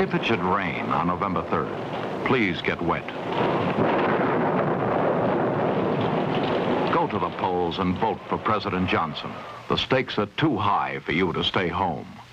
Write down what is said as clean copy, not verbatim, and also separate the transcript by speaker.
Speaker 1: If it should rain on November 3rd, please get wet. Go to the polls and vote for President Johnson. The stakes are too high for you to stay home.